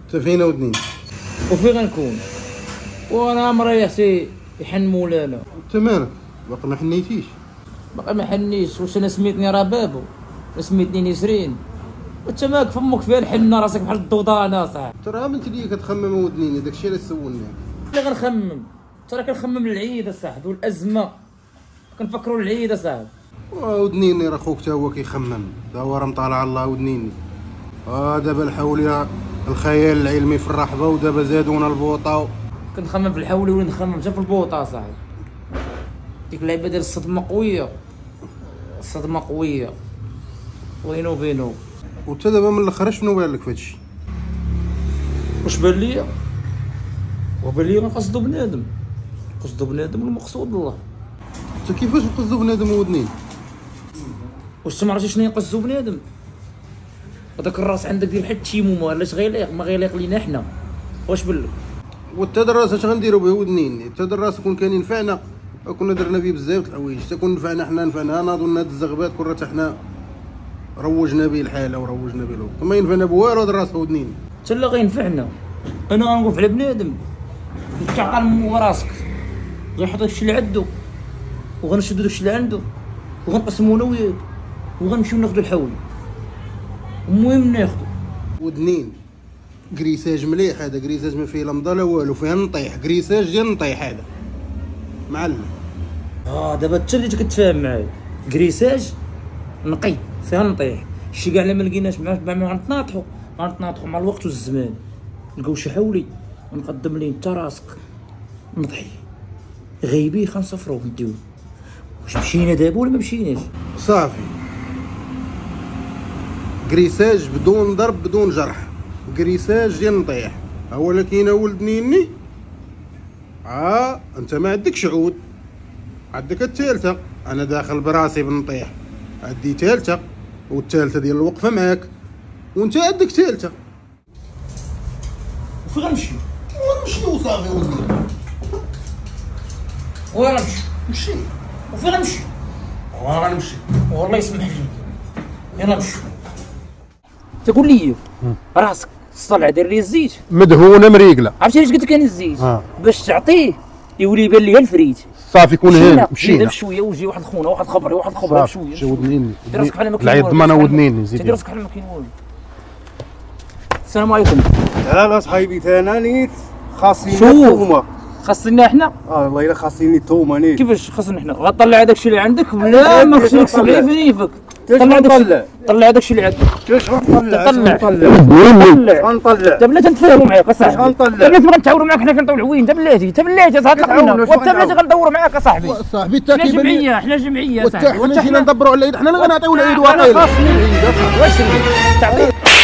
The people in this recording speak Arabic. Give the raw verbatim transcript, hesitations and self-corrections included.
انت فين ودنين؟ وفين غنكون؟ وانا مريح سي يحن مولانا. انت مالك؟ باقي ما حنيتيش؟ باقي ما حنيش. واش انا سميتني ربابو وسميتني نسرين وانت مالك فمك فيها الحنه راسك بحال الضوضانه صاحبي. ترى انت اللي كتخمم ودنيني داكشي اللي سولني. اللي غنخمم ترى كنخمم للعيد اصاحبي والازمه كنفكروا للعيد اصاحبي. ودنيني راه خوك تا هو كيخمم تا هو راه مطالع على الله ودنيني. اه دابا الحوليه الخيال العلمي في الرحبه ودابا زادونا البوطه. كنخمم في الحولي ولا نخمم حتى في البوطه صاحبي. ديك اللعيبه ديال الصدمه قويه الصدمه قويه وينو بينو. وانت دابا من الاخر شنو بان لك فهادشي؟ واش بان ليا؟ وبان ليا غنقصدو بنادم قصدو بنادم والمقصود الله. انت كيفاش نقصدو بنادم ودنين؟ واش ما عرفتي شنو يقصدو بنادم؟ هذاك الراس عندك ديال بحال التيمومه علاش غيليق ما غيليق لينا حنا. واش بان لك؟ وانت دراس اش غنديرو به ودنين؟ انت دراس كون كان ينفعنا كنا درنا به بزاف د الحوايج. حتى كون نفعنا حنا نفعنا ناضوا هاد الزغبات كون راه حتى حنا روجنا به الحاله وروجنا به الوقت. ما ينفعنا بوالو دراس ودنين. حتى لا غينفعنا. انا غنوقف على بنادم تعطى لمو راسك غيحط داكشي اللي عندو وغنشدو داكشي اللي عندو وغنقسمو انا وياك وغنمشيو ناخدو الحول. المهم ناخدو ودنين كريساج مليح. هذا كريساج ما فيه لا مضى لا والو فيها نطيح. كريساج ديال نطيح هذا معلم. اه دابا انت اللي كتفاهم معايا. كريساج نقي فيها نطيح. شي كاع الا ما لقيناش معاه ما غنتناطحو غنتناطحو مع الوقت والزمان نلقاو شي حولي ونقدم ليه انت راسك نضحي غيبي خنصفرو نديو. واش مشينا دابا ولا ما مشيناش؟ صافي كريساج بدون ضرب بدون جرح. كريساج ديال نطيح. هو لا كاينه ولد نيني. اه انت ما عندكش عود عندك الثالثه. انا داخل براسي بنطيح عندي ثالثه والثالثه ديال الوقفه معاك وانت عندك ثالثه. وفين غنمشي؟ ونمشي وصافي ولدي. وين غنمشي؟ مشي. وفين غنمشي؟ وين غنمشي؟ والله يسمح لي يلا نمشي. تقول لي راسك الصلع دير لي الزيت مدهونه مريقله. عرفتي علاش قلت لك انا الزيت؟ آه. باش تعطيه يولي يبان لي الفريت. صافي كون هنا مشينا بشويه وجي واحد خونا واحد خبري واحد خبري بشويه. شي ودنيني دير راسك بحال ما كاين والو. العيد ضمانه ودنيني زيد. دير راسك بحال ما كاين والو. السلام عليكم. لا صاحبي انا نيت خاصني شوف. تومه. خاصنا حنا؟ اه والله الا خاصني تومه نيت. كيفاش خاصنا حنا؟ غطلع هذاك الشيء اللي عندك ولا ما خصك نكسب لي فيفك. طلع نطلع طلع هذاك الشيء اللي عندك. كيفاش غنطلع؟ طلع طلع غنطلع. تا بلاتي نتفاهموا معاك اصاحبي. غنطلع. تا بلاتي غنتعاوروا معاك حنا كنطيو العوين. تا بلاتي تا بلاتي تهضر لنا وتا بلاتي غندوروا معاك اصاحبي. صاحبي انت حنا كيبان لي جمعيه حنا جمعيه وانت صاحبي. حنا جينا ندبروا على العيد حنا اللي غنعطيو العيد واقيلا. واقيلا. واش تعطي